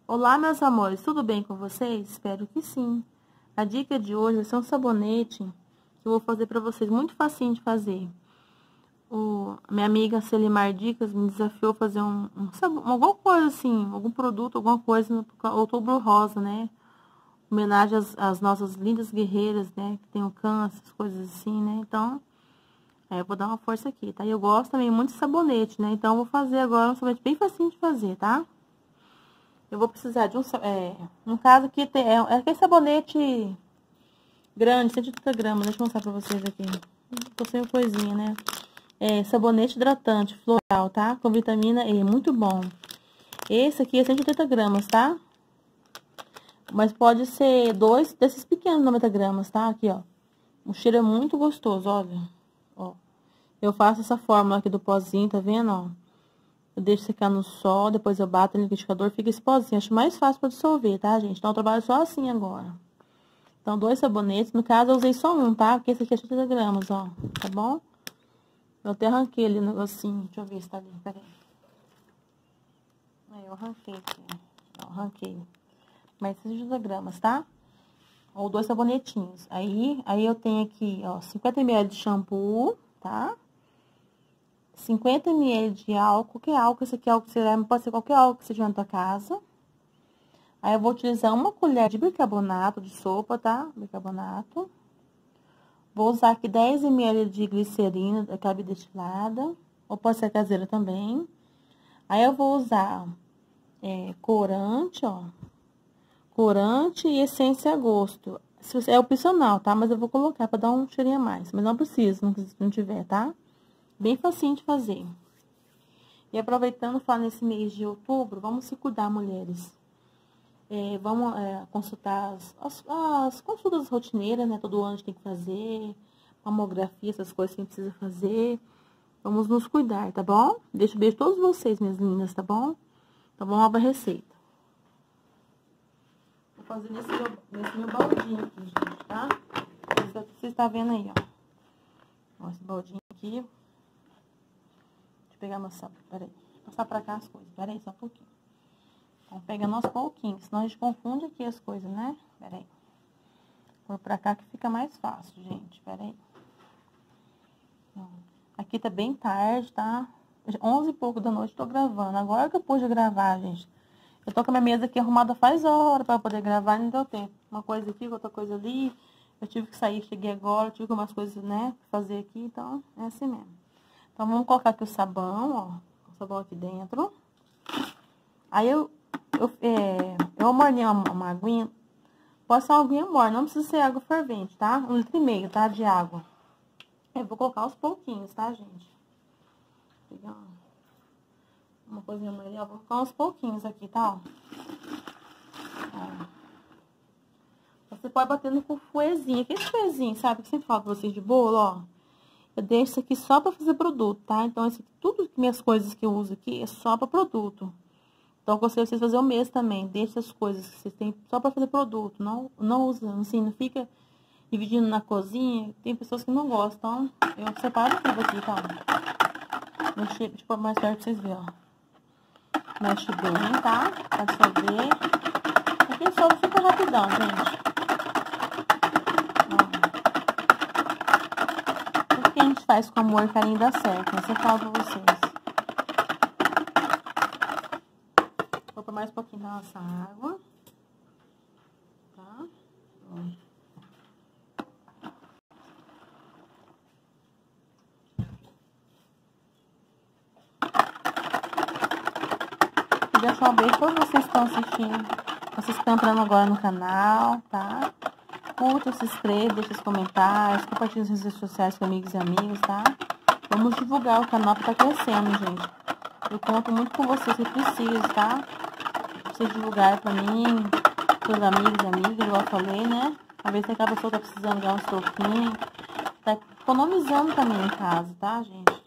Olá, meus amores, tudo bem com vocês? Espero que sim. A dica de hoje vai ser um sabonete que eu vou fazer pra vocês, muito facinho de fazer. Minha amiga Celimar Dicas me desafiou a fazer alguma coisa assim, algum produto, alguma coisa no Outubro Rosa, né? Homenagem às nossas lindas guerreiras, né? Que tem o câncer, essas coisas assim, né? Então, eu vou dar uma força aqui, tá? E eu gosto também muito de sabonete, né? Então, eu vou fazer agora um sabonete bem facinho de fazer, tá? Eu vou precisar de no caso aqui, é aquele sabonete grande, 180 gramas. Deixa eu mostrar pra vocês aqui. Tô sem coisinha, né? Sabonete hidratante floral, tá? Com vitamina E, muito bom. Esse aqui é 180 gramas, tá? Mas pode ser 2 desses pequenos 90 gramas, tá? Aqui, ó. O cheiro é muito gostoso, olha. Ó. Eu faço essa fórmula aqui do pozinho, tá vendo, ó? Eu deixo secar no sol, depois eu bato no liquidificador, fica esse pozinho. Acho mais fácil pra dissolver, tá, gente? Então, eu trabalho só assim agora. Então, 2 sabonetes. No caso, eu usei só um, tá? Porque esse aqui é 30 gramas, ó. Tá bom? Eu até arranquei ali o negocinho. Deixa eu ver se tá ali. Peraí. Eu arranquei aqui. Ó, arranquei. Mais 30 gramas, tá? Ou 2 sabonetinhos. Aí eu tenho aqui, ó, 50 ml de shampoo, tá? 50 ml de álcool. Que álcool? Esse aqui é álcool cerâmico, pode ser qualquer álcool que você tiver na tua casa. Aí, eu vou utilizar uma colher de bicarbonato de sopa, tá? Bicarbonato. Vou usar aqui 10 ml de glicerina, daquela destilada. Ou pode ser caseira também. Aí, eu vou usar corante, ó. Corante e essência a gosto. É opcional, tá? Mas eu vou colocar pra dar um cheirinho a mais. Mas não precisa, se não tiver, tá? Bem facinho de fazer. E aproveitando, falar nesse mês de outubro, vamos se cuidar, mulheres. Vamos consultar as consultas rotineiras, né? Todo ano a gente tem que fazer. Mamografia, essas coisas que a gente precisa fazer. Vamos nos cuidar, tá bom? Deixo um beijo a todos vocês, minhas lindas, tá bom? Então, vamos lá pra receita. Vou fazer nesse meu baldinho aqui, gente, tá? Você está vendo aí, ó. Esse baldinho aqui. Deixa eu pegar meu sapo, peraí. Vou passar pra cá as coisas, peraí, só um pouquinho. Então, pegando aos pouquinhos, senão a gente confunde aqui as coisas, né? Peraí. Vou pra cá que fica mais fácil, gente, peraí. Aqui tá bem tarde, tá? 11 e pouco da noite tô gravando. Agora que eu pude gravar, gente. Eu tô com a minha mesa aqui arrumada faz hora pra poder gravar e não deu tempo. Uma coisa aqui, outra coisa ali. Eu tive que sair, cheguei agora, tive umas coisas, né, pra fazer aqui, então é assim mesmo. Então, vamos colocar aqui o sabão, ó. O sabão aqui dentro. Aí, eu amornei uma aguinha. Pode ser uma aguinha morna, não precisa ser água fervente, tá? 1,5 litro, tá? De água. Eu vou colocar aos pouquinhos, tá, gente? Vou pegar uma coisinha melhor, vou colocar aos pouquinhos aqui, tá? Ó. Você pode bater no fouetzinho, aquele fouetzinho, sabe? Que sempre falo pra vocês de bolo, ó. Eu deixo isso aqui só pra fazer produto, tá? Então, tudo que minhas coisas que eu uso aqui é só pra produto. Então, eu aconselho vocês fazer o mesmo também. Deixa as coisas que vocês têm só pra fazer produto. Não usa, assim, não fica dividindo na cozinha. Tem pessoas que não gostam. Então, eu separo tudo aqui, tá? Deixa eu pôr mais perto pra vocês verem, ó. Mexe bem, tá? Pra dissolver. Aqui dissolve super rapidão, gente. Ó. Tudo que a gente faz com amor e carinho dá certo, né? Eu falo pra vocês. Vou pôr mais um pouquinho da nossa água. Tá? Ó. Queria deixar um beijo pra todos vocês que estão assistindo. Vocês que estão entrando agora no canal, tá? Curta, se inscreva, deixa os comentários, compartilha nas redes sociais com amigos e amigas, tá? Vamos divulgar o canal que tá crescendo, gente. Eu conto muito com vocês que precisam, tá? Vocês divulgarem pra mim, seus amigos e amigas, igual eu falei, né? Às vezes aquela pessoa tá precisando ganhar uns troquinhos. Tá economizando também em casa, tá, gente?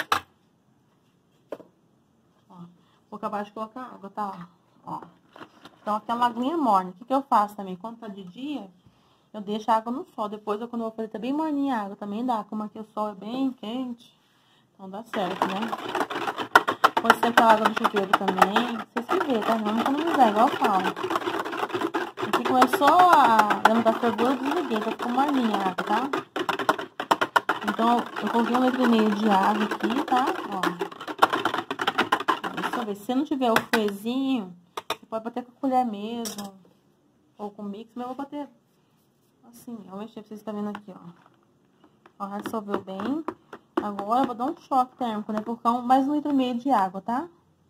Ó, vou acabar de colocar água, tá? Ó. Então, aquela aguinha morna. O que eu faço também? Quando tá de dia, eu deixo a água no sol. Depois, quando eu vou fazer, tá bem morninha a água. Também dá. Como aqui o sol é bem quente. Então, dá certo, né? Pode ser com a água do chuveiro também. Vocês se vê, tá? Vamos economizar, igual eu falo. Aqui começou a levantar fervura, eu desliguei, tá ficando morninha a água, tá? Então, eu coloquei 1,5 litro de água aqui, tá? Ó. Deixa eu ver. Se não tiver o fouetzinho, você pode bater com a colher mesmo. Ou com mix, mas eu vou bater assim. Eu vou mexer pra vocês estarem vendo aqui, ó. Ó, já dissolveu bem. Agora eu vou dar um choque térmico, né? Vou colocar mais 1,5 litro de água, tá?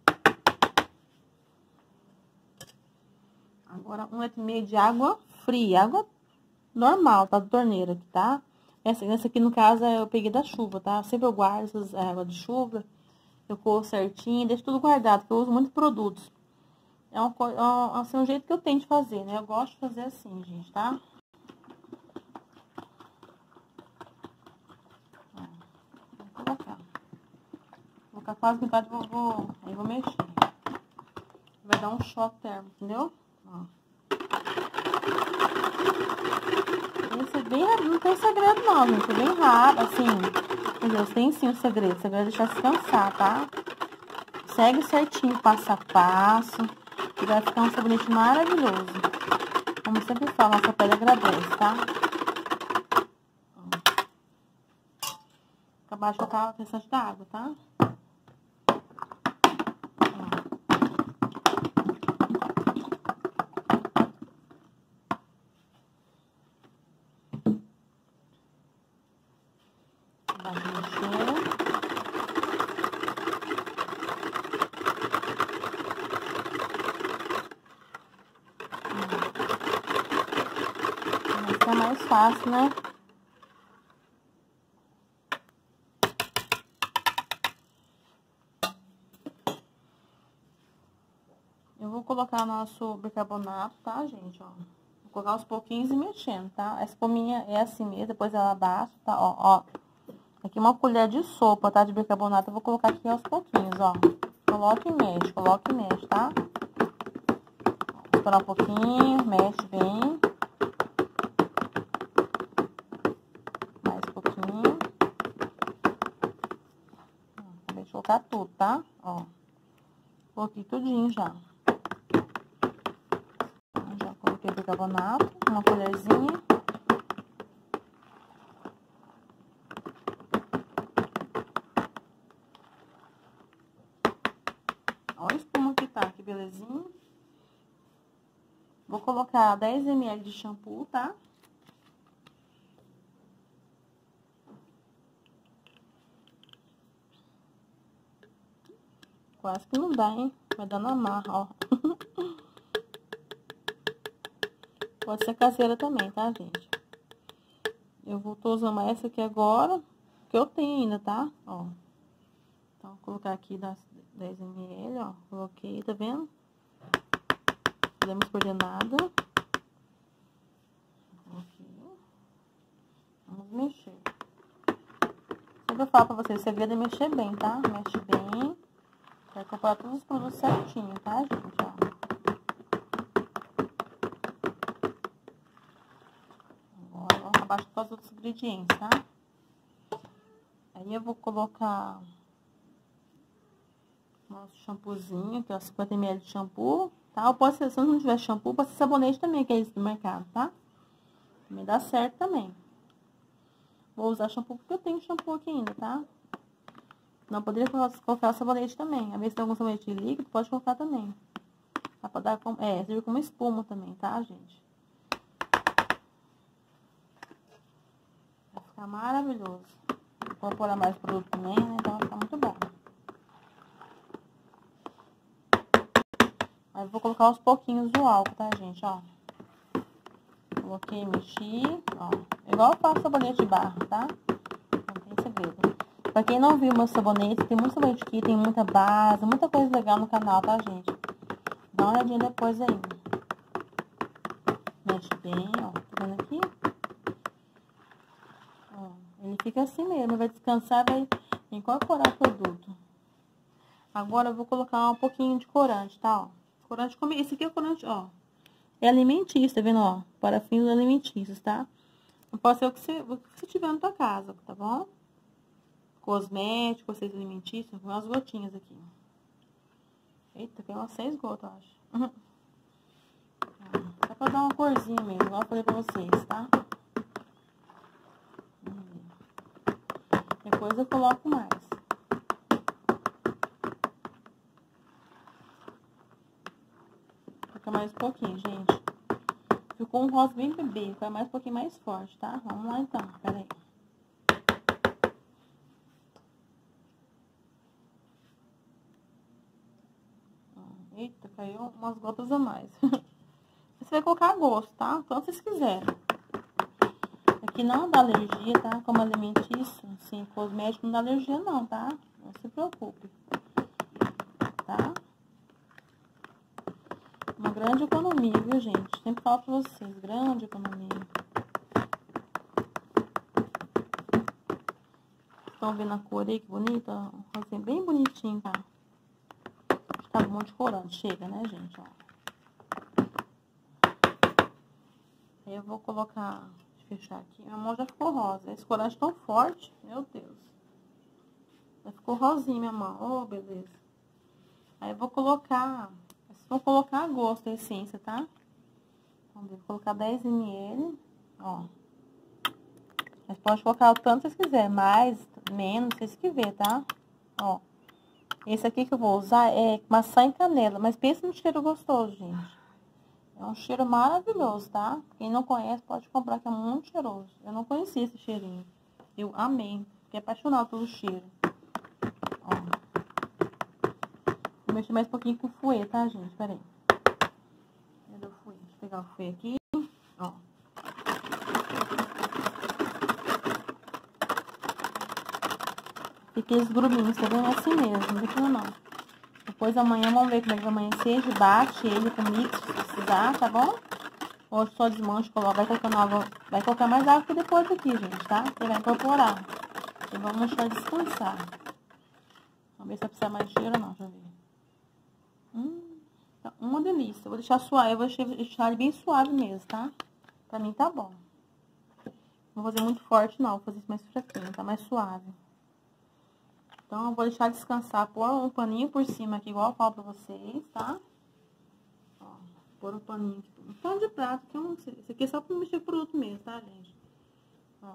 Agora, 1,5 litro de água fria. Água normal, tá? Da torneira aqui, tá? Essa aqui, no caso, eu peguei da chuva, tá? Sempre eu guardo essas águas de chuva. Eu colo certinho, deixo tudo guardado, porque eu uso muitos produtos. Assim, um jeito que eu tenho de fazer, né? Eu gosto de fazer assim, gente, tá? Vou colocar quase metade, aí vou mexer. Vai dar um choque térmico, entendeu? Ó. Esse é bem, não tem segredo não, gente, é bem rápido, assim. Meu Deus, tem sim um segredo. O segredo é deixar descansar, tá? Segue certinho, passo a passo. E vai ficar um sabonete maravilhoso. Como eu sempre falo, nossa pele agradece, tá? Acabar de colocar o restante da água, tá? Vai mexer. Vai ficar mais fácil, né? Eu vou colocar o nosso bicarbonato, tá, gente? Ó. Vou colocar aos pouquinhos e mexendo, tá? Essa espuminha é assim mesmo, depois ela baixa, tá? Ó. Aqui uma colher de sopa, tá? De bicarbonato, eu vou colocar aqui aos pouquinhos, ó. Coloca e mexe, tá? Vou esperar um pouquinho, mexe bem. Mais um pouquinho. Acabei de colocar tudo, tá? Ó. Coloquei tudinho já. Já coloquei bicarbonato, uma colherzinha. Olha a espuma que tá, que belezinha. Vou colocar 10 ml de shampoo, tá? Quase que não dá, hein? Vai dando amarra, ó. Pode ser caseira também, tá, gente? Tô usando essa aqui agora, que eu tenho ainda, tá? Ó. Então, vou colocar aqui das 10 ml, ó. Coloquei, tá vendo? Fizemos coordenada. Coloquei. Vamos mexer. Sempre eu falo pra vocês, o segredo é mexer bem, tá? Mexe bem. Vai comprar todos os produtos certinho, tá, gente? Ó. Agora, vamos abaixo com os outros ingredientes, tá? Aí, eu vou colocar nosso shampoozinho, que é 50 ml de shampoo, tá? Ou pode ser, se não tiver shampoo, pode ser sabonete também, que é isso do mercado, tá? Também dá certo também. Vou usar shampoo porque eu tenho shampoo aqui ainda, tá? Não poderia colocar sabonete também. Às vezes tem algum sabonete líquido, pode colocar também. Dá pra dar como, serve como espuma também, tá, gente? Vai ficar maravilhoso. Vou incorporar mais produto também, né? Então vai ficar muito bom. Aí vou colocar aos pouquinhos o álcool, tá, gente? Ó. Coloquei, mexi, ó. Igual eu faço sabonete de barra, tá? Não tem segredo. Pra quem não viu meu sabonete, tem muito sabonete aqui, tem muita base, muita coisa legal no canal, tá, gente? Dá uma olhadinha depois aí. Mexe bem, ó. Tá vendo aqui? Ó, ele fica assim mesmo, vai descansar, vai incorporar o produto. Agora eu vou colocar um pouquinho de corante, tá, ó. Corante, esse aqui é o corante, ó. É alimentício, tá vendo, ó? Para fins alimentícios, tá? Não pode ser o que você tiver na tua casa, tá bom? Cosmético, receita alimentícia, com umas gotinhas aqui. Eita, tem umas 6 gotas, eu acho. Só pra dar uma corzinha mesmo, igual eu falei pra vocês, tá? Depois eu coloco mais. Fica mais um pouquinho, gente. Ficou um rosa bem bebê, fica mais um pouquinho mais forte, tá? Vamos lá então, pera aí. Eita, caiu umas gotas a mais. Você vai colocar a gosto, tá? Quanto vocês quiserem. Aqui não dá alergia, tá? Como alimentício, assim, cosmético não dá alergia não, tá? Não se preocupe. Tá? Uma grande economia, viu, gente? Sempre falo pra vocês, grande economia. Estão vendo a cor aí, que bonita? Um rosinha bem bonitinho, tá? Tá um monte de corante, chega, né, gente? Ó. Aí eu vou colocar, deixa eu fechar aqui. Minha mão já ficou rosa. Esse corante tão forte, meu Deus. Já ficou rosinha minha mão, oh, beleza. Aí eu vou colocar, vocês vão colocar a gosto a essência, tá? Vamos ver, vou colocar 10 ml, ó. Mas pode colocar o tanto que vocês quiserem, mais, menos, vocês que ver, tá? Ó. Esse aqui que eu vou usar é maçã e canela, mas pensa no cheiro gostoso, gente. É um cheiro maravilhoso, tá? Quem não conhece pode comprar, que é muito cheiroso. Eu não conhecia esse cheirinho. Eu amei, fiquei apaixonada pelo cheiro. Ó. Vou mexer mais um pouquinho com o fouet, tá, gente? Pera aí. Cadê o fouet? Deixa eu pegar o fouet aqui, ó. Fica aqueles gruminhos, tá vendo? É assim mesmo, não deixa não. Depois amanhã, vamos ver como é que vai amanhecer. Bate ele com mix, se precisar, tá bom? Ou só desmancha, coloca, vai colocando água, vai colocar mais água que depois aqui, gente, tá? Você vai incorporar. E vamos deixar descansar. Vamos ver se vai precisar mais de cheiro ou não, deixa eu ver. Tá uma delícia. Eu vou deixar suave, eu vou deixar ele bem suave mesmo, tá? Pra mim tá bom. Não vou fazer muito forte, não. Vou fazer isso mais fraquinho, tá mais suave. Então, eu vou deixar descansar, pôr um paninho por cima aqui, igual eu falo pra vocês, tá? Ó, pôr um paninho aqui, um pano de prato, que eu não sei. Esse aqui é só pra mexer produto mesmo, tá, gente? Ó.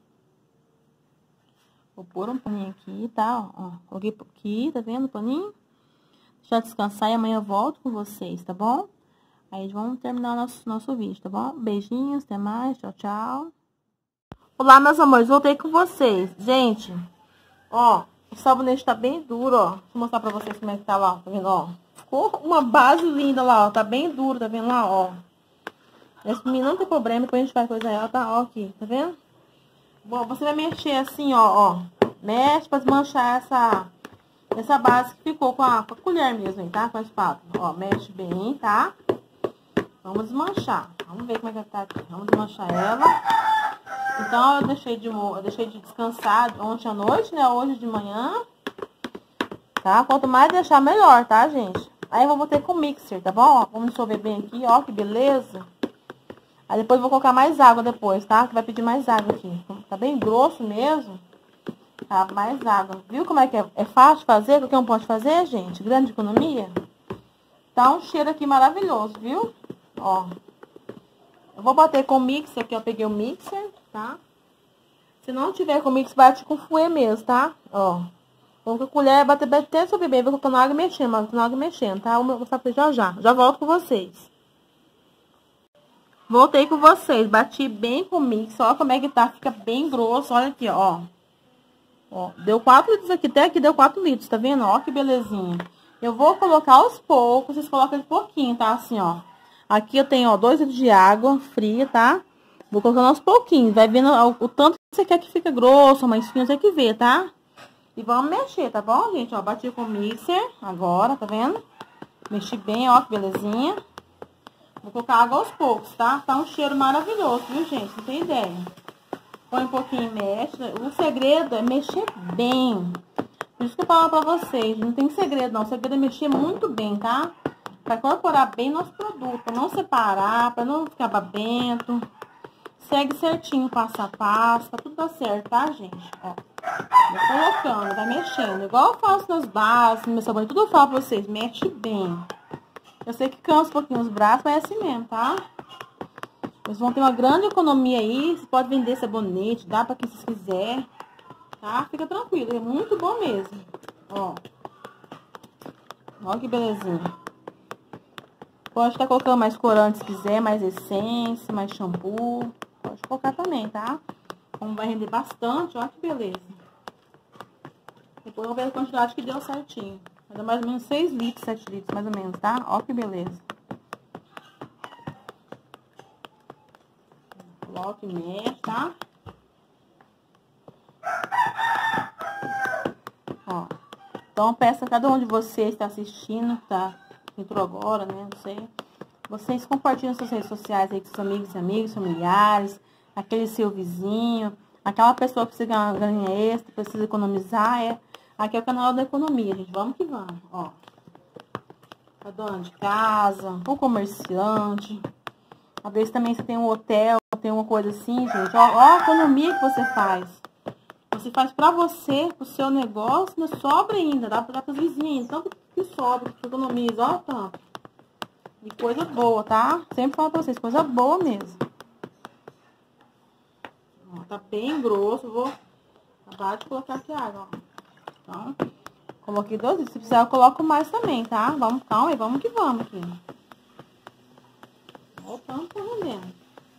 Vou pôr um paninho aqui, tá? Ó, coloquei aqui, tá vendo o paninho? Deixar descansar e amanhã eu volto com vocês, tá bom? Aí, vamos terminar o nosso vídeo, tá bom? Beijinhos, até mais, tchau, tchau. Olá, meus amores, voltei com vocês. Gente, ó... O sabonete tá bem duro, ó. Deixa eu mostrar pra vocês como é que tá lá, tá vendo, ó. Ficou uma base linda lá, ó. Tá bem duro, tá vendo lá, ó. Esse menino não tem problema, depois a gente faz coisa ela, tá, ó, aqui, tá vendo? Bom, você vai mexer assim, ó. Mexe pra desmanchar essa base que ficou com a colher mesmo, hein, tá? Com a espátula, ó. Mexe bem, tá? Vamos desmanchar. Vamos ver como é que tá aqui. Vamos desmanchar ela. Então, eu deixei de descansar ontem à noite, né? Hoje de manhã. Tá? Quanto mais deixar, melhor, tá, gente? Aí, eu vou bater com o mixer, tá bom? Ó, vamos dissolver bem aqui, ó, que beleza. Aí, depois eu vou colocar mais água depois, tá? Que vai pedir mais água aqui. Tá bem grosso mesmo. Tá? Mais água. Viu como é que é? É fácil de fazer? Qualquer um pode fazer, gente? Grande economia. Tá um cheiro aqui maravilhoso, viu? Ó. Eu vou bater com o mixer aqui, eu peguei o mixer, tá? Se não tiver com o mixer, bate com o fouet mesmo, tá? Ó. Com a colher, bater até sobre bem, vou colocando água e mexendo, mas água mexendo, tá? Eu vou mostrar pra vocês já. Já volto com vocês. Voltei com vocês, bati bem com o mixer, ó como é que tá, fica bem grosso, olha aqui, ó. Ó, deu 4 litros aqui, até aqui deu 4 litros, tá vendo? Ó, que belezinha. Eu vou colocar aos poucos, vocês colocam de pouquinho, tá? Assim, ó. Aqui eu tenho, ó, 2 litros de água fria, tá? Vou colocando aos pouquinhos. Vai vendo o tanto que você quer que fica grosso, mais fino, você tem que ver, tá? E vamos mexer, tá bom, gente? Ó, bati com o mixer agora, tá vendo? Mexi bem, ó, que belezinha. Vou colocar água aos poucos, tá? Tá um cheiro maravilhoso, viu, gente? Não tem ideia. Põe um pouquinho e mexe. O segredo é mexer bem. Por isso que eu falo pra vocês, não tem segredo não. O segredo é mexer muito bem, tá? Pra incorporar bem nosso produto, pra não separar, pra não ficar babento. segue certinho, passo a passo, tá tudo tá certo, tá, gente? Ó, vai colocando, vai mexendo. Igual eu faço nas bases, no meu sabonete, tudo eu falo pra vocês, mexe bem. Eu sei que cansa um pouquinho os braços, mas é assim mesmo, tá? Vocês vão ter uma grande economia aí, você pode vender sabonete, dá pra quem vocês quiser, tá? Fica tranquilo, é muito bom mesmo, ó. Olha que belezinha. Pode estar colocando mais corante se quiser, mais essência, mais shampoo. Pode colocar também, tá? Como vai render bastante, olha que beleza. Depois eu vou ver a quantidade que deu certinho. Vai dar mais ou menos 6 litros, 7 litros, mais ou menos, tá? Olha que beleza. Coloca e mexe, tá? Ó. Então, peço a cada um de vocês que tá assistindo, tá? Entrou agora, né? Não sei. Vocês compartilham suas redes sociais aí com seus amigos e amigas, familiares, aquele seu vizinho, aquela pessoa que precisa ganhar extra, precisa economizar. Aqui é o canal da economia, gente. Vamos que vamos, ó. A dona de casa, o comerciante. Às vezes também você tem um hotel, tem uma coisa assim, gente. Ó, ó a economia que você faz. Você faz pra você, pro seu negócio, não sobra ainda. Dá pra dar pros vizinhos. Tanto que sobra, que economiza, ó, tanto. E coisa boa, tá? Sempre falo pra vocês, coisa boa mesmo. Ó, tá bem grosso, vou acabar de colocar aqui a água, ó. Então, coloquei 2 litros. Se precisar, eu coloco mais também, tá? Vamos, calma aí, vamos que vamos aqui. Ó, o tanto tá rendendo.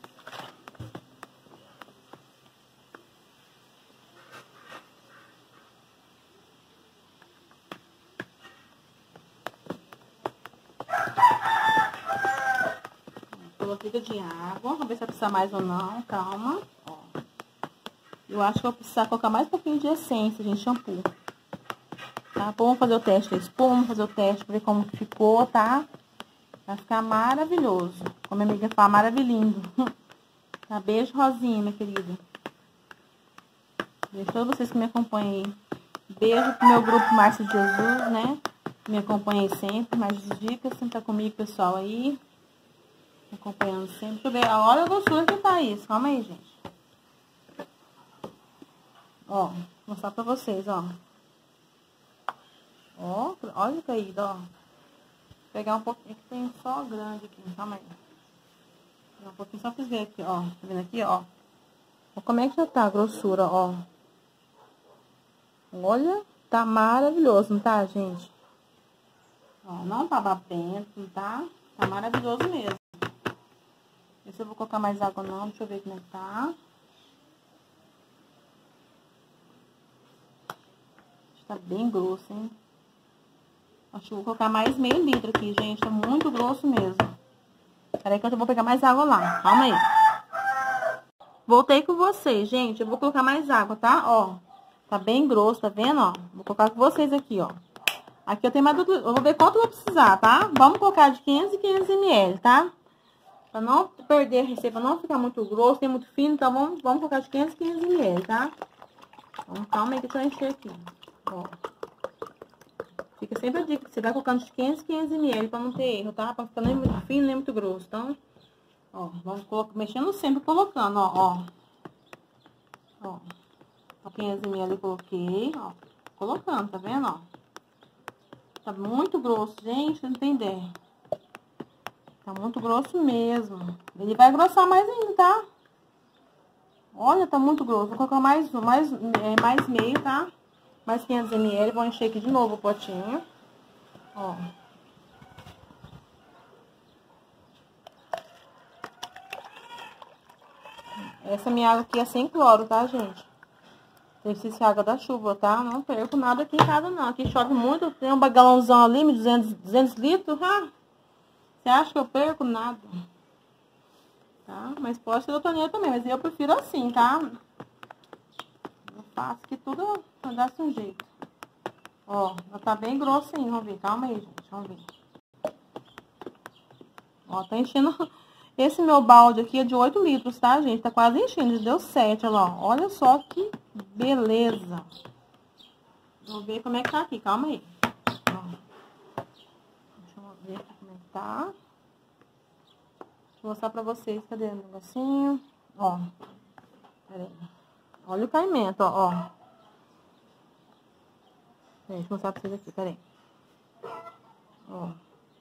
Coloquei de água, vamos ver se vai precisar mais ou não, calma. Ó. Eu acho que eu vou precisar colocar mais um pouquinho de essência, gente, shampoo. Tá? Vamos fazer o teste da espuma, vamos fazer o teste pra ver como que ficou, tá? Vai ficar maravilhoso. Como a minha amiga fala, maravilhindo. Tá? Beijo, Rosinha, minha querida. Beijo a todos vocês que me acompanham aí. Beijo pro meu grupo Márcia de Jesus, né? Me acompanha aí sempre, mais dicas, sempre tá comigo, pessoal, aí. Acompanhando sempre. Deixa eu ver. Olha a grossura que tá isso. Calma aí, gente. Ó, vou mostrar pra vocês, ó. Ó, olha caído, ó. Vou pegar um pouquinho, que tem só grande aqui. Calma aí. Vou pegar um pouquinho só pra vocês verem aqui, ó. Tá vendo aqui, ó? Olha como é que já tá a grossura, ó. Olha, tá maravilhoso, não tá, gente? Ó, não tá babento, não tá? Tá maravilhoso mesmo. Esse eu vou colocar mais água não, deixa eu ver como é que tá. Tá bem grosso, hein? Acho que vou colocar mais meio litro aqui, gente. Tá muito grosso mesmo. Peraí que eu vou pegar mais água lá. Calma aí. Voltei com vocês, gente. Eu vou colocar mais água, tá? Ó. Tá bem grosso, tá vendo, ó? Vou colocar com vocês aqui, ó. Aqui eu tenho mais... Eu vou ver quanto eu vou precisar, tá? Vamos colocar de 500 e 500 ml, tá? Pra não perder a receita, pra não ficar muito grosso, nem muito fino. Então, vamos colocar de 500 e 500 ml, tá? Então, calma aí que eu vou encher aqui. Ó. Fica sempre a dica que você vai colocando de 500 e 500 ml pra não ter erro, tá? Pra não ficar nem muito fino, nem muito grosso. Então, ó, vamos mexendo sempre, colocando, ó. Ó. 500 ml eu coloquei, ó. Colocando, tá vendo, ó? Tá muito grosso, gente, não tem ideia. Tá muito grosso mesmo. Ele vai engrossar mais ainda, tá? Olha, tá muito grosso. Vou colocar mais meio, tá? Mais 500 ml. Vou encher aqui de novo o potinho. Ó. Essa minha água aqui é sem cloro, tá, gente? Tem que água da chuva, tá? Não perco nada aqui em casa, não. Aqui chove muito. Tem um galãozão ali, 200 litros. Ah, você acha que eu perco? Nada. Tá? Mas pode ser da torneira também. Mas eu prefiro assim, tá? Eu faço que tudo vai dar um jeito. Ó, já tá bem grosso ainda. Vamos ver. Calma aí, gente. Vamos ver. Ó, tá enchendo... Esse meu balde aqui é de 8 litros, tá, gente? Tá quase enchendo. Já deu 7, olha lá. Olha só que beleza. Vamos ver como é que tá aqui. Calma aí. Ó. Deixa eu ver aqui como é que tá. Deixa eu mostrar pra vocês. Cadê o negocinho? Ó. Pera aí. Olha o caimento, ó. Deixa eu mostrar pra vocês aqui, pera aí. Ó. Vou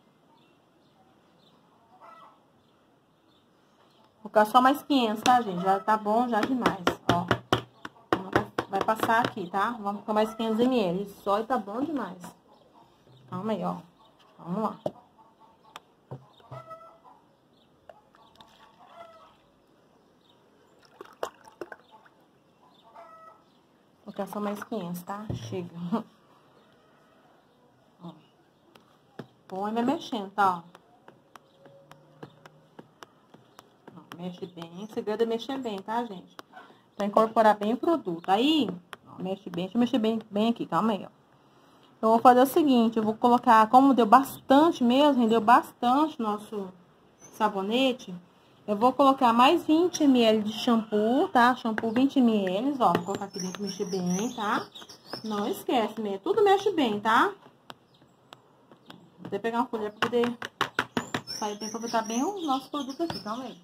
colocar só mais 500, tá, gente? Já tá bom, já demais, ó. Vai passar aqui, tá? Vamos colocar mais 500 ml. Só e tá bom demais. Calma aí, ó. Vamos lá. Vou colocar só mais 500, tá? Chega. Ó. Põe e vai mexendo, tá? Ó, mexe bem. O segredo é mexer bem, tá, gente? Pra incorporar bem o produto. Aí, ó, mexe bem. Deixa eu mexer bem aqui, calma aí, ó. Eu vou fazer o seguinte, eu vou colocar, como deu bastante mesmo, rendeu bastante nosso sabonete, eu vou colocar mais 20 ml de shampoo, tá? Shampoo 20 ml, ó, vou colocar aqui dentro, mexer bem, tá? Não esquece, tudo mexe bem, tá? Vou até pegar uma colher pra poder sair bem, aproveitar bem o nosso produto aqui, calma aí.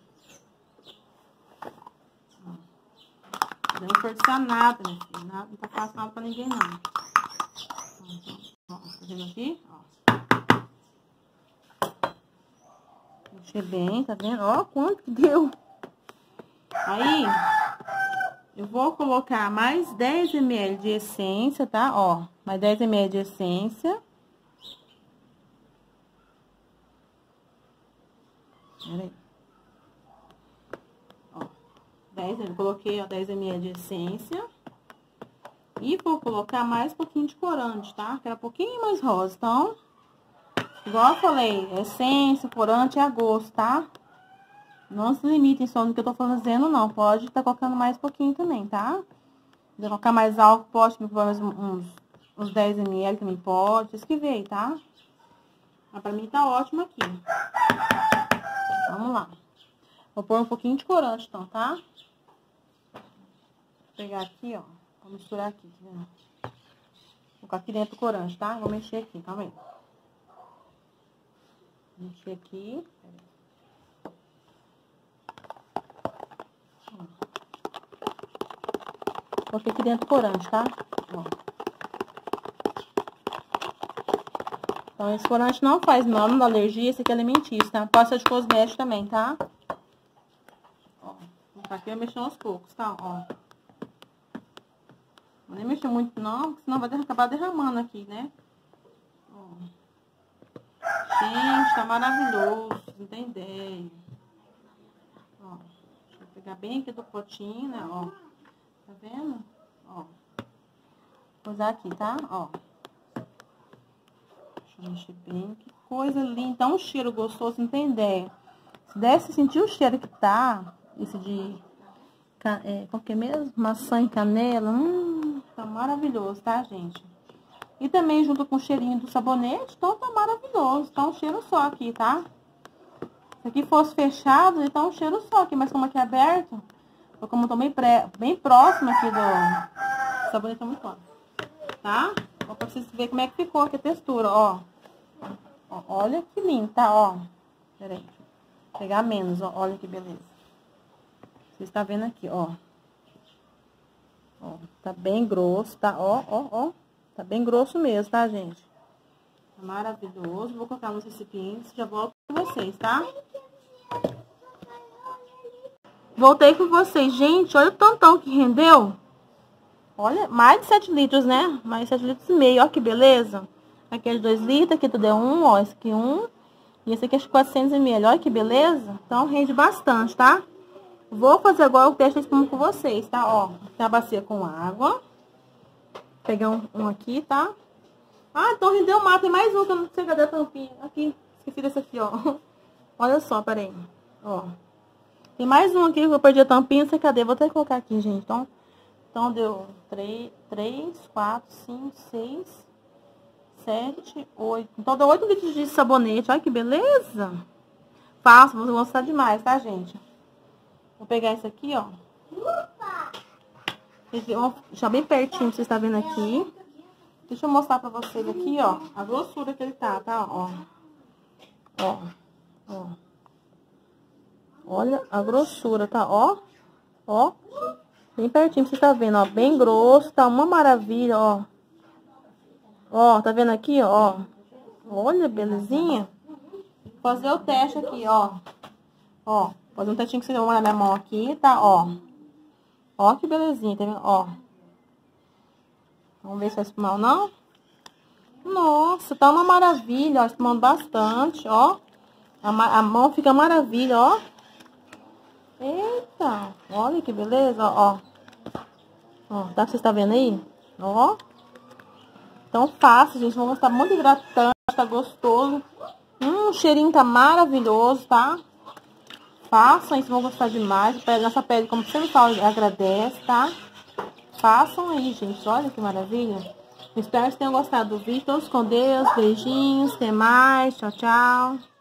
Não desperdiçar nada, minha filha, nada, não tá fácil nada pra ninguém, não. Ó, tá vendo aqui? Ó. Mexer bem, tá vendo? Ó, quanto que deu. Aí, eu vou colocar mais 10 ml de essência, tá? Ó, mais 10 ml de essência. Pera aí. Ó, 10, eu coloquei, ó, 10 ml de essência. E vou colocar mais um pouquinho de corante, tá? Que era um pouquinho mais rosa, então... Igual eu falei, essência, corante é a gosto, tá? Não se limitem só no que eu tô fazendo, não. Pode estar colocando mais um pouquinho também, tá? Se colocar mais álcool, pode pôr mais uns 10 ml também pode. Vocês que veem, tá? Mas pra mim tá ótimo aqui. Vamos lá. Vou pôr um pouquinho de corante, então, tá? Vou pegar aqui, ó. Vou misturar aqui, tá vendo? Vou colocar aqui dentro o corante, tá? Vou mexer aqui, calma aí. Mexer aqui. Coloquei aqui dentro o corante, tá? Ó. Então, esse corante não faz mal, não dá alergia, esse aqui é alimentício, tá? Pasta de cosmético também, tá? Ó. Aqui eu mexo aos poucos, tá? Ó. Não nem mexer muito não, senão vai acabar derramando aqui, né? Ó. Gente, tá maravilhoso, não tem ideia. Ó. Deixa eu pegar bem aqui do potinho, né? Ó. Tá vendo? Ó. Vou usar aqui, tá? Ó. Deixa eu mexer bem. Que coisa linda. Tá um cheiro gostoso, não tem ideia. Se desse sentir o cheiro que tá, esse de... como que é mesmo? Maçã e canela. Tá maravilhoso, tá, gente? E também junto com o cheirinho do sabonete, então tá maravilhoso. Tá um cheiro só aqui, tá? Se aqui fosse fechado, então um cheiro só aqui. Mas como aqui é aberto, como eu tô bem próximo aqui do sabonete, tá muito bom. Tá? Ó, pra vocês verem como é que ficou aqui a textura, ó. Ó, olha que lindo, tá? Ó. Pera aí. Vou pegar menos, ó. Olha que beleza. Vocês estão vendo aqui, ó. Ó, tá bem grosso, tá? Ó, ó, ó. Tá bem grosso mesmo, tá, gente? Tá maravilhoso. Vou colocar nos recipientes. Já volto com vocês, tá? Voltei com vocês. Gente, olha o tantão que rendeu. Olha, mais de 7 litros, né? Mais de 7 litros e meio, ó que beleza. Aqui é de 2 litros, aqui tudo é 1, ó. Esse aqui 1. E esse aqui é de 400 ml, olha que beleza. Então, rende bastante, tá? Vou fazer agora o teste de espuma com vocês, tá? Ó, tem a bacia com água. Vou pegar um aqui, tá? Ah, então rendeu mais. Tem mais um que eu não sei cadê a tampinha. Aqui, esqueci desse aqui, ó. Olha só, peraí. Ó. Tem mais um aqui que eu perdi a tampinha, não sei cadê. Vou até colocar aqui, gente. Então deu 3, 4, 5, 6, 7, 8. Então deu 8 litros de sabonete. Olha que beleza. Fácil, vou gostar demais, tá, gente? Vou pegar esse aqui, ó. Vou deixar bem pertinho, vocês estão vendo aqui. Deixa eu mostrar pra vocês aqui, ó. A grossura que ele tá, ó. Ó. Ó. Olha a grossura, tá? Ó. Ó, bem pertinho, você tá vendo, ó. Bem grosso, tá uma maravilha, ó. Ó, tá vendo aqui, ó? Olha, belezinha. Vou fazer o teste aqui, ó. Ó, fazer um testinho que vocês vão na minha mão aqui, tá? Ó. Ó que belezinha, tá vendo? Ó. Vamos ver se vai espumar ou não. Nossa, tá uma maravilha, ó. Espumando bastante, ó. A mão fica maravilha, ó. Eita, olha que beleza, ó. Ó, tá? Vocês estão vendo aí? Ó. Então fácil, gente. Vão gostar, muito hidratante, tá gostoso. O cheirinho tá maravilhoso, tá? Façam isso, vão gostar demais. Nossa pele, como sempre falo, agradece, tá? Façam aí, gente. Olha que maravilha. Espero que tenham gostado do vídeo. Todos com Deus. Beijinhos. Até mais. Tchau, tchau.